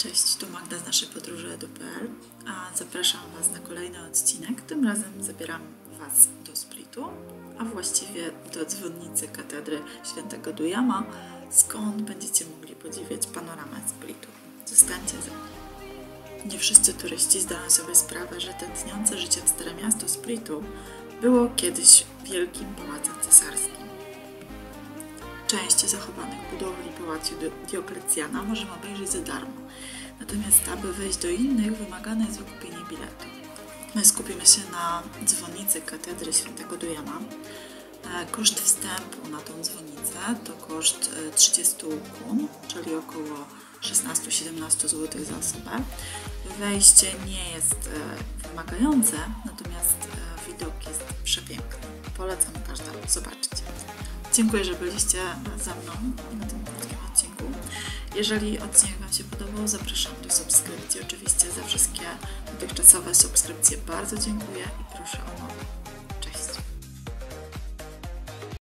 Cześć, tu Magda z naszej podróży edu.pl, a zapraszam Was na kolejny odcinek. Tym razem zabieram Was do Splitu, a właściwie do dzwonnicy katedry Świętego Dujama, skąd będziecie mogli podziwiać panoramę Splitu. Zostańcie ze mną. Nie wszyscy turyści zdają sobie sprawę, że tętniące życiem stare miasto Splitu było kiedyś wielkim pałacem cesarskim. Część zachowanych budowli pałacu Dioklecjana możemy obejrzeć za darmo, natomiast aby wejść do innych, wymagane jest wykupienie biletu. My skupimy się na dzwonnicy katedry Świętego Dujama. Koszt wstępu na tą dzwonnicę to koszt 30 kun, czyli około 16-17 zł za osobę. Wejście nie jest wymagające, natomiast widok jest przepiękny. Polecam każdemu zobaczyć. Dziękuję, że byliście ze mną na tym krótkim odcinku. Jeżeli odcinek Wam się podobał, zapraszam do subskrypcji. Oczywiście za wszystkie dotychczasowe subskrypcje bardzo dziękuję i proszę o nowe.